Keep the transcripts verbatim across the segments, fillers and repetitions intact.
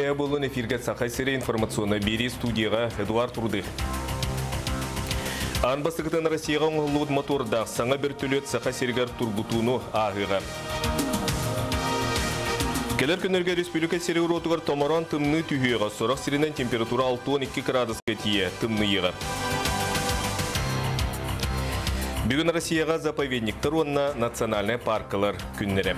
Бая болын эфирге сақайсыры информационы бері студияға Эдуард Турдых. Анбастықытын Россияға оңғылуыд моторда саңа бір төлет сақайсыргар тургутуну ағыға. Келер күнерге республика серігір отығар томаран тымны түйеға, сорақ сиренен температура алты он екі градусқа тие тымны еға. Бүгін Россияға заповедниктер онна национальный паркалар күннері.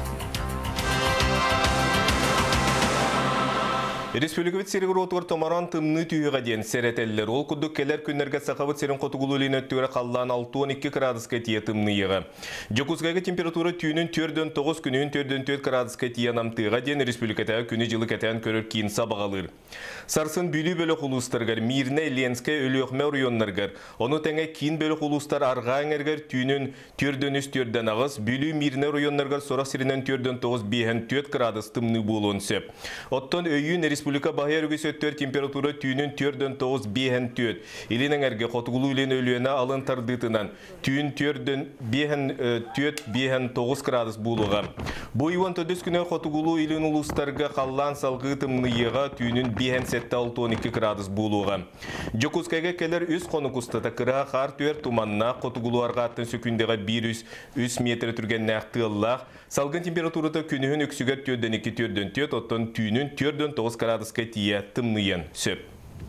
Республика серігір отығар томаран тымны түйеға ден сәрәтелілер. Ол күдік келер күнерге сақавыт серін қотығылылын өттігірі қаллан алты он екі градусқа тие тымны еға. Жокускайғы температура түйінің төрден тоғыз күнін төрден төрт градусқа тие намтыға ден республикатағы күні жылы кәтән көрір кейін сабағалыр. Сарсын бүлі бөлі құлыстарғар, Мирне, Ленскай, өліқме районларғар. Оны тәңе кейін бөлі құлыстар арғаңырғар түйінің төрден үс төрден ағыз, бүлі Мирне районларғар сорақ сирінен төрден тоғыз бейін төрт градус тымны болуын сөп. Оттан өйін республика бағайыр өтер температура түйінің төрден тоғыз бейін төрт. Илінің әрге қотығылу илен өліуіне алын тардытынан түйін төрден бейін төрт бейін тоғыз градус болуға. Бұл он төрт күні қотығылу илен ұлыстарға қаллан салғы тымны еға түйінің бейін алты он екі градус болуға. Жокускайға келер үз қоны құстата кыра қар төр туманна қотығылу арға аттын сөкіндеға бір үз метр түрген нәқті ұллақ. Салғын температурата күнігін өксігер төрден екі төрден төрт, оттан түйінің төрден тоғыз градусқа тие тымныйын сөп.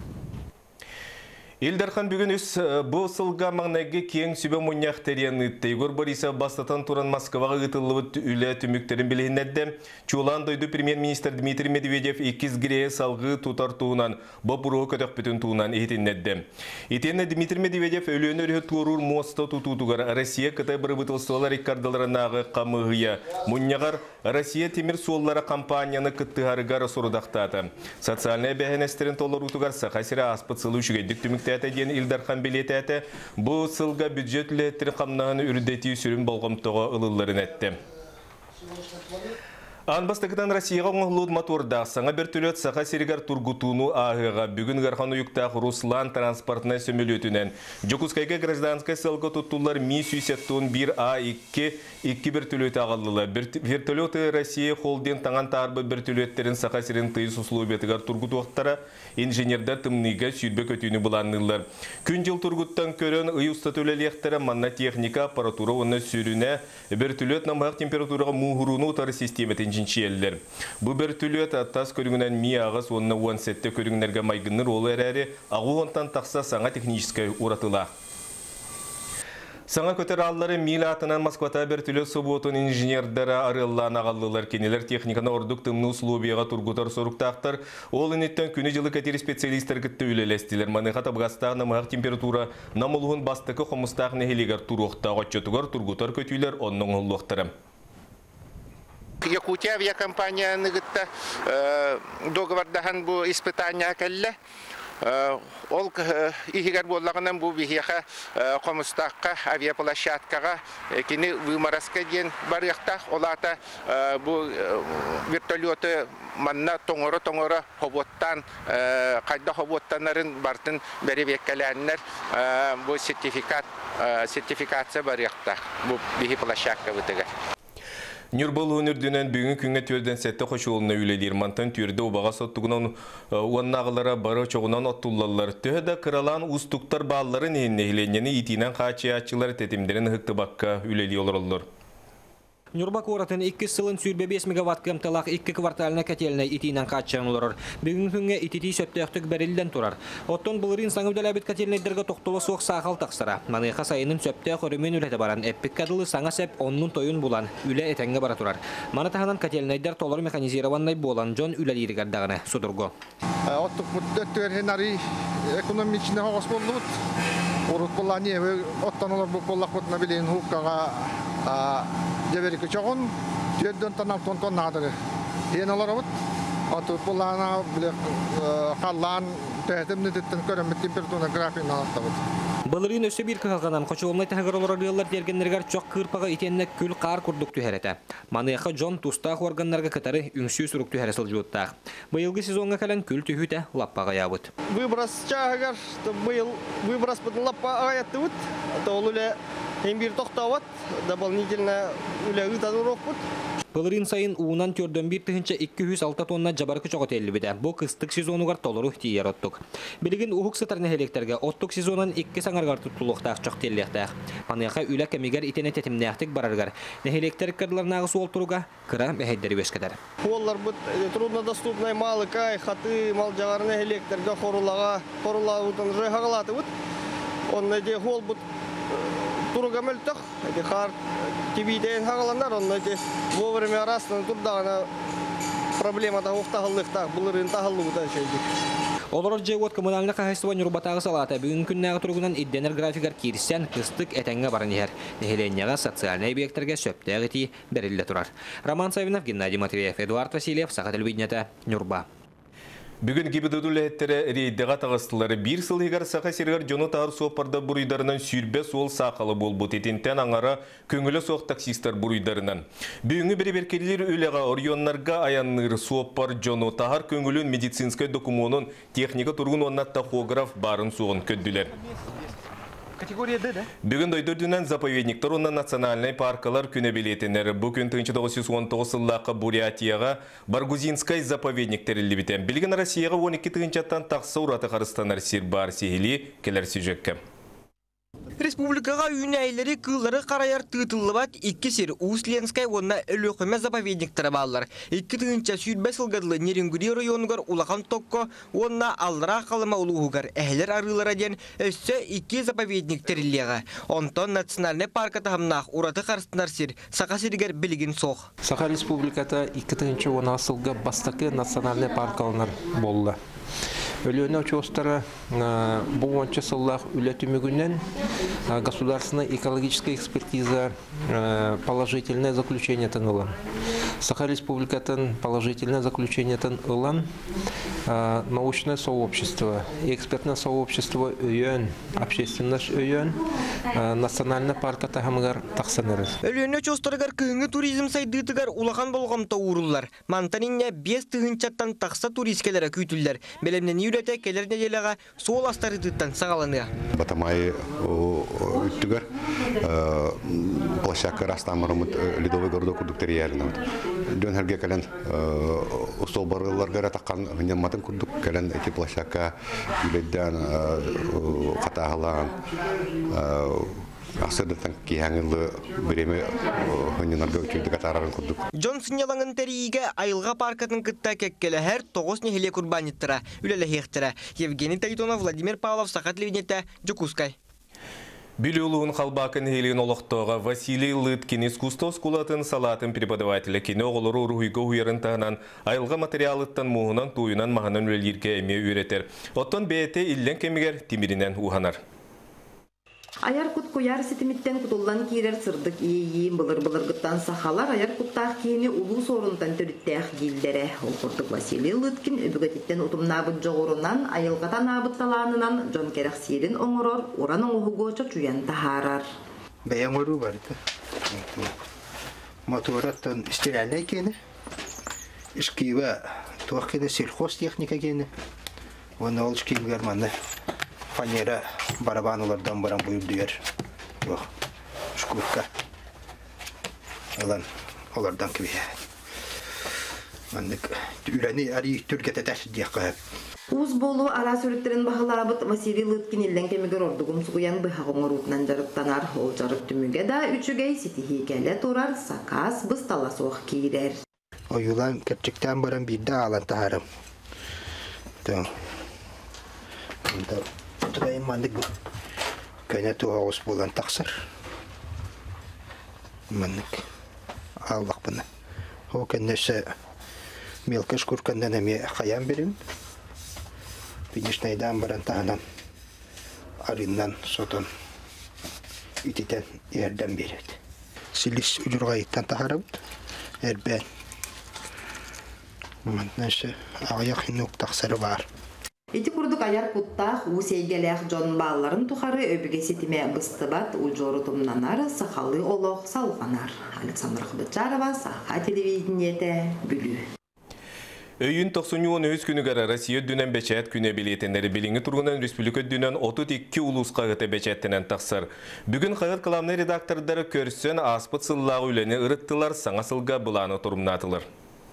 Илдархан бүгін үс бұл сылға маңнайғы кең сүбе мұнияқ тәриян үтті. Игор Борисов бастатан туран Москваға ғытылығы үлі түміктерін білігінәдді. Чулан дойды премьер-министр Дмитрий Медведев икіз гірее салғы тұтар туынан, бұпырығы көтіқ бүтін туынан ехетінәдді. Етені Дмитрий Медведев өліні өрі тұрур моста тұтутуғар Россия қытай бір бұтылсуалар иккардаларынағы қамығыя. Мұнияғар Россия темір суоллары компанияны күттіғарығар сұрудақтады. Социальная бәхенестерін толыр ұтуғар сақасыры аспыт-сылы үшігедік түмікті ден Илдархан билеті бұл сылға бюджетлі қамнағын үрдеті сүрін болғымтығы ұлыларын әтті. Анбастықытан Россияға оңғылуд моторда саңа бір төлет сақа серігар тургутуну ағыға бүгін ғархан ұйықтақ Руслан транспортына сөмелетінен. Жокускайға гражданскай сылғы тұттулар ми сүйсеттуын бір а екі екі бір төлет ағалылы. Вертолеты Россия холден таңан тарбы бір төлеттерін сақа серін тыйыс ұсылу бетігар тургуту оқтара инженердар тымныға сүйірбе көтіні бұланылар. Күн жыл тургуттан көрін ұй ұста төлелектері манна техника аппаратура оны сүйріне бір төлет намғақ температураға мұғыруну ұтары системетін жинчиеллер. Бұл бір төлет аттас көріңінен ми ағыз онына он сетте көріңінерге майгыныр олы әрәрі ағу онтан тақса саңа техническай уратыла. Саңа көтер аллары мил атынан Москвата бір төлет сұботын инженердері арыллан ағалылар кенелер техниканы ордық тымны ұслубияға тұргутар сұрықтақтар. Ол үнеттен күні жылы кәтері специалистер күтті үлелестілер. Маныға табғастағына мағақ температура намылығын бастықы қомыстағын әхелегер тұруқта ғатчетігар тұргутар көтүйлер оның ұллықтыры. Якутия авиакомпания нигытта договордахан бу испытания келле. Ол ихигар боллагынан бу бихиха комустакка авиаплощадкага кини вымараска ден барыакта олата бу вертолеты манна тоңоро-тоңоро хоботтан кайда хоботтанарын бартын беребеккеләннәр бу сертификат сертификация барыакта бу бихи площадка битеге. Нюрбол өнерденен бүгін күнге төрден сәтті қошуылына үйледер. Мантан түрді обаға соттығынан уаннағылара бары çoğunan оттулалар. Төхеді қыралан ұстықтар баллары нейіннегіленені итінен қачы атчылар тетімдерін ғықты баққа үйледі олырылыр. Нюрбак оратын iki сылын сүйрбе бес мегаватт кемталақ iki кварталына кәтеліне итинен қатшан олырыр. Бүгін күнге итити сөптөқтік бәрілден тұрар. Оттон бұлырын саңыбдәл әбіт кәтелінедерге тоқтылы соқ сақал тақсыра. Маныйқа сайының сөптөқ өрімен үлеті баран. Әппік кәділі саңа сәп онның тойын бұлан. Үле әтәңге бара тұрар. Маны тағынан кәтелінедер толыр механизированнай болан жон үлелері гардағына судырго. Оттық мұттөттөрін ари экономичный хоғыс болуыд. Урут болан ебі оттан олар бұл болақ бұтына білейін хуққаға Деберик чогон төрдөн танап тонтон надыры. Ен олар бут. Атып булана биле каллан тәһтемне диттен көрөм температура графигын алаттабыт. Балырын өсө бир калганан кочолмай тагыр олар дергеннергер чок кырпага итенне күл кар курдук түһәрәтә. Маныйха Джон тустак органнарга катары үңсү сурук түһәрәсел жуттак. Быелгы сезонга калан күл түһүтә лаппага ябыт. Выброс чагар, быел выброс под лаппага ятыбыт. Толуле Hem bir toxtawat дополнительно үләгы тадырок бут. Пылырын сайын уунан төрдөн бир тыгынча iki yüz altı тонна жабаркы чогот эллибиде. Бу кыстык сезонугар толору тиер оттук. Билигин ухук сытарны хелектерге оттук сезонан iki саңаргар туттулуктаак чок теллектаак. Паныяка үлә кемигер итене тетимнәктик бараргар. Нехелектер кырларнагы суол туруга кыра бәһәддәри бескәдәр. Олар бут труднодоступный малы кай, хаты, мал жагарны хелектерге хорулага, хорулаутын жыгагалаты бут. Онны де хол бут туруга мөлтөх, эти хар тибиден хагаландар, онны де вовремя арасынан турдагына проблемада уктагылыкта, булырын тагылууда шейдик. Олар жегот коммунальный хозяйство Нюрбатагы салата бүгүн күннәгы тургунан идденер графикар кирсен кыстык этеңге барын ехер. Нехеленняга социальный объекттерге сөптәгы ти берилде турар. Роман Савинов, Геннадий Матвеев, Эдуард Васильев, Саха телевидениеті, Нюрба. Бүгін кибідудулы әттері рейдіға тағыстылары бір сылығар сақа сергар жоны тағыр соқпарда бұруйдарынан сүйірбе сол сақалы бол бұт етінтен аңара көңілі соқ таксистар бұруйдарынан. Бүгінгі бірі беркелер өліға орионларға аянныр соқпар жоны тағыр көңілін медицинскай документын техника тұрғын онна тахограф барын соғын көдділер. Бүгін дойдырдынан заповедниктер онна национальный паркалар күні білетінер. Бүгін тысяча девятьсот он тоғыз сыллақы Бурятияға Баргузинскай заповедниктерілі бітен. Білген Россияға он екі тығынчаттан тақсы ұраты қарыстанар сир бар сейілі келер сюжетке. Республикаға үйнәйлері кыллары қарайар тыытылыбат икки сир Усленскай онна өлөкөмө заповедниктері баллар. Икки тыгынча сүйрбе сылгадылы Нерингури районугар улахан токко онна аллара қалыма улуғугар әхлер арылара ден өссө икки заповедниктеріліға. Онтон национальный парка тахамнақ ураты қарыстынар сир Сақа сиргер білігін соқ. Саха республиката икки тыгынча он асылға бастакы национальный парк алынар болла. Өлөне участары бұл онча сыллах үлетімігінен государственная экологическая экспертиза положительное заключение тан Саха республикатын положительное заключение тан научное сообщество, экспертное сообщество өйен, общественность өйен, национальный парк тахамгар тақсанырыз. Өлөне участарыгар күйіңі туризм сайдытыгар улахан болғамта урулар. Мантанинне бес тыгынчаттан тақса туристкелері күйтілдер. Белемнен үйреті келеріне делеға сол астарыдыттан сағаланы. Батамай үттігер площадка растамырымыт ледовый городок күрдіктері ярына. Дөн әрге кәлін ұстол барыларғара таққан ғынемматын күрдік кәлін әті площадка үйледден қатағылан Асырдықтан кейәңілі біреме ғыненарға өтшілді қатарарын күрдік. Джон сынялаңын тәрейге айылға паркатын күтті кәккелі әр тоғыз нехеле күрбаниттіра, үлелі хектіра. Евгений Тайтонов, Владимир Павлов, Сақа телевидениеті, Джукускай. Билюлуын қалбақын хелеген олықтоға Василий Лыткин искусство скулатын салатын преподавателі кені оғылыру рухиға уйарын тағынан айылға материалыттан мұғынан туйынан мағынан өлелерге әме үйретер. Оттан бәйті иллен кемігер тимирінен уханар. Аяр кут куяр ситимиттен кутуллан кирер сырдык ийи былыр-былыргыттан сахалар аяр куттах киени улуу сорунтан төрүттэх гилдере. Олкурдук Василий Лыткин өбүгетиттен утумнабыт жогорунан айылгатан абытталаанынан жон керек сирин оңорор уранын ухугочо чуян тахарар. Бәян ору бар. Мотораттан стиральный кені. Ишкива туақкені сельхоз техника кені. Оны ол шкимгер манны. Фанера барабанылардан баран бұйырдыгер. Шкурка. Олан олардан кібе. Маннык үләні әрі түргеті тәші дейқі. Уз болу ара сүріттерін бағылабыт Василий Лыткин елден кемігер ордығым сұғыян бұйхағың орутынан жарыптанар. Ол жарып түміге да үчігей ситихи кәлі тұрар сакас бұстала соқ кейдер. Ойылан кәпчіктен баран бірді алан тағарым. Тұдайым мандық көне туғауыз болан тақсыр. Мандық аллақ бұны. О кәнесі мелкіш көркінден әме қаян берін. Бенешнайдан баран тағынан арыннан сотын үтетен ерден береді. Силис үжірға еттен тағарабыд. Әрбән. Манднәші ағаяқ хинук тақсыры бар. Ити курдук аяр куттах усейгелех жон балларын тухары өбіге сетиме быстыбат ульжору тумнанар сахалы олох салғанар. Александр Хбычарова, Саха телевидениеті, Бүлі. Öyün тоқсан үç күнігері Россия дүнен бәчәт күне билетенleri билинgi тургунан республика дүнен отуз эки улус қағыты бәчәттенен тақсыр. Бүгін қағыт қыламны редактордары көрсен аспыт сыллағы үлені ұрыттылар, саңа сылға бұланы тұрымнатылыр.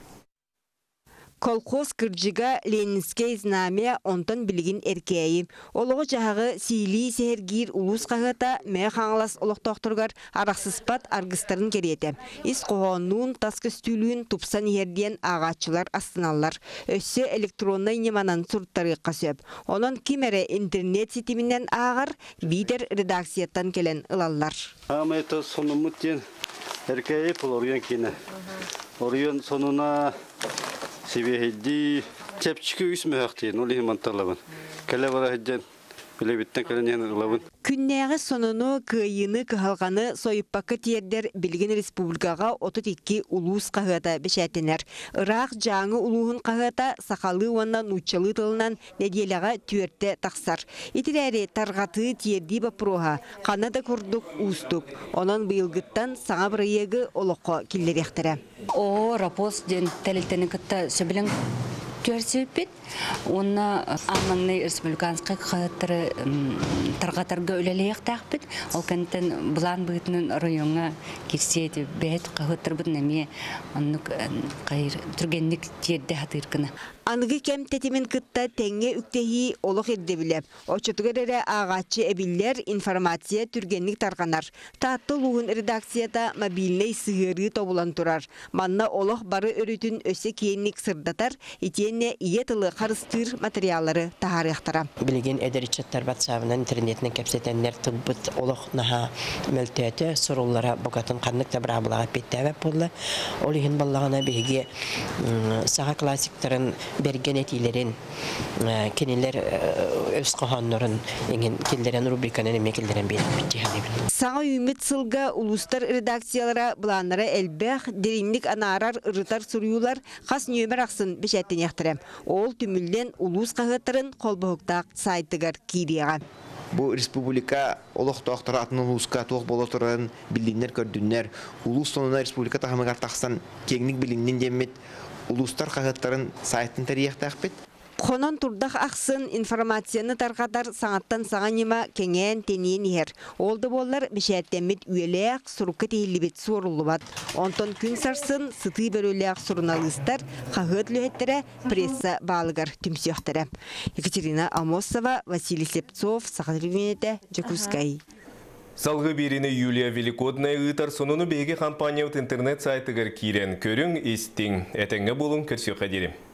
Колхоз кыржыга Ленинское знамя онтон билигин эркейи. Олығы жағығы сили сәргир улус қағыта мә қаңылас олықтоқтырғар арақсыспат аргыстарын кереті. Ис қоғануын таскөстүлүүн тупсан ерден ағачылар астыналар. Өссі электронный неманан сұрттары қасөп. Онын кимере интернет сетимінен ағар бидер редакцияттан келен ылалар. Ама это сонумуттен эркейи пол орген кейіне. Орген сонуна Сибиһидди чепчики үсмө хактын, улы манталабын. Келе бара хидден, биле биттен келен ылабын. Күннәгы сонону кыйыны кыһалганы сойыппакка тиердер билген республикага отуз эки улус кагыта бешәтенер. Ирак жаңы улуһун кагыта сакалы уаннан учалы тылынан неделяга түөртте таксар. Итиләре таргаты тиерди бапрога, канада курдук устук. Онан быйылгыттан саңа бырыйыгы олоққа киллерехтере. О, рапос ден тәлелтені кітті сөбілін көрсепет. Оны Аманны республиканскай қағыттары тарғатарға өлелейік тақпет. Ол кәнттен бұлан бұғытының районға керсейді бәйт қағыттар бұд нәме түргенлік терді хатырқыны. Анығы кәм тәтімен кытта тәңе үктехи олық ердебілеп. Очытығыр әрі ағатчы әбілер информация түргенлік тарғанар. Таатты луғын редакцията мобильный сығыры тобулан тұрар. Манна олық бары өрітін өсе кейінлік сырдатар, етенне иетілі қарыстыр материалары тағарықтара. Білген әдәрітчаттар батсабынан интернетінің кәпсетенлер тұлбыт олық наға мөлтәті сұрулара бұқатын қанық табыра бұлаға петтәвәп болды. Олығын баллағына бейге саға классиктарын берген етилерин кенелер өз қоғанларын келдерен рубриканы неме келдерен беріп бітті. Саңа үміт сылға улустар редакциялара бұланлары әлбәқ деринлік анарар ұрытар сұруылар қас нөмір ақсын бешәттен яқтырам. Ол түмілден улус қағыттарын қолбығықтақ сайтығар кейдеға. Бу республика олох тоқтар атын улуска тоқ боло туран билиннер көрдүннер. Улус сонуна республика тахамыгар тақсан кеңник билиннен демет улустар қағыттарын сайттын тарихтақ бет. Қонон турдақ ақсын информацияны тарқатар саңаттан сағанима кеңен тенейін ер. Олды болар бішәттемет үйелеяқ сұрықы тейілібет сорулы бат. Онтон күн сарсын сыты бөрілеяқ сұрыналыстар қағыт лөйеттері пресса балығар түмсіқтері. Екатерина Амосова, Василий Слепцов, Сақадыргенеті, Джакускай. Салғы беріне Юлия Великодная ұйтар сонуны бейге компания интернет сайтығыр кейрен көрің естің. Әтіңгі болын көрсеу қадерім.